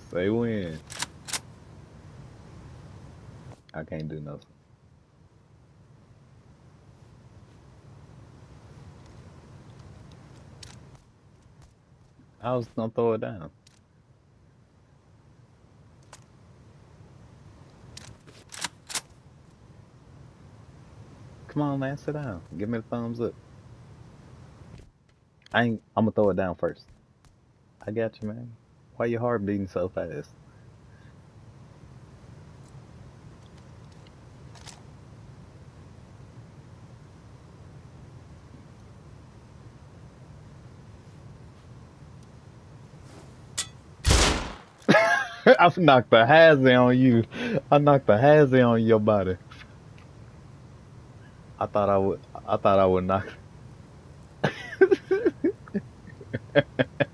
Say when. I can't do nothing. I was gonna throw it down. Come on, man, sit down. Give me the thumbs up. I'm gonna throw it down first. I got you, man. Why your heart beating so fast? I knocked the hazy on you. I knocked the hazy on your body. I thought I would. I thought I would knock.